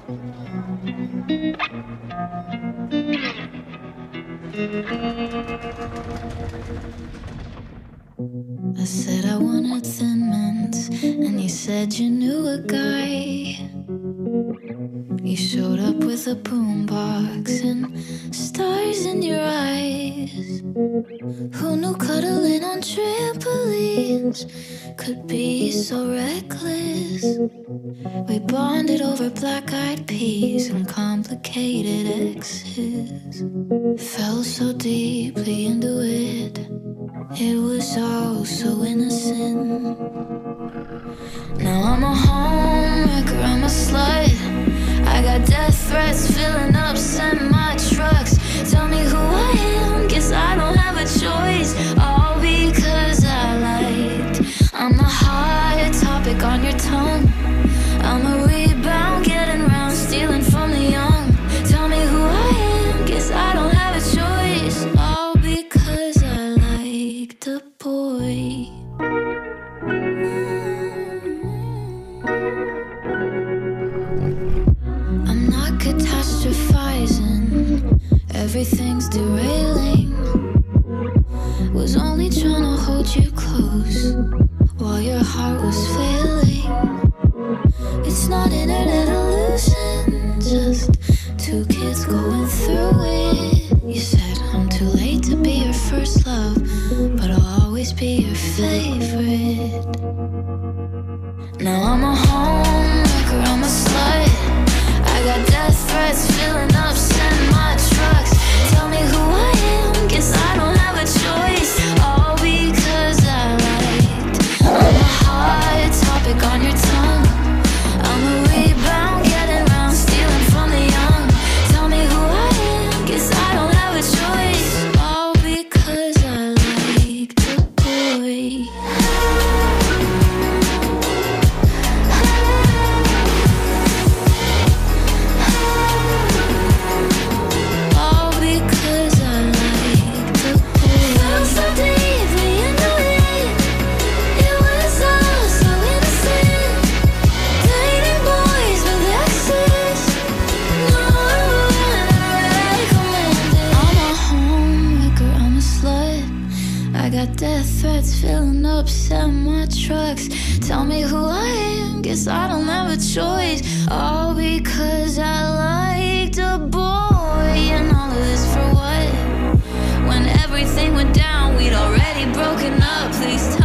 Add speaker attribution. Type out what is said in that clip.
Speaker 1: I said I wanted Thin Mints, and you said you knew a guy. You showed up with a boombox and stars in your eyes. Who knew cuddling on trampolines could be so reckless? We bonded over black-eyed peas and complicated exes. Fell so deeply into it. It was all so innocent. Now I'm a homewrecker, I'm a slut. I got death threats filling up semi-trucks. Tell me who I am, guess I don't have a choice. All because I liked. I'm the hot topic on your tongue. I'm a rebound, getting round, stealing from the young. Tell me who I am, guess I don't have a choice. All because I liked a boy. I'm not catastrophizing, everything's derailing. Was only trying to hold you close while your heart was failing. It's not internet illusion, just two kids going through it. You said I'm too late to be your first love, but I'll always be your favorite. Now I'm a homewrecker, I'm a slut. I got death threats filling up semi-trucks. Tell me who I am, guess I don't have a choice. All because I liked. I'm a hot topic on your tongue. I'm a rebound, getting round, stealing from the young. Tell me who I am, guess I don't have a choice. All because I liked a boy. All because I liked a boy. Fell so deeply into it. It was all so innocent. Dating boys with exes. No one recommended. I'm a homewrecker, I'm a slut. I got death threats filling up semi-trucks. Tell me who I am, guess I don't have a choice. All because I liked a boy. And all of this for what? When everything went down, we'd already broken up. Please tell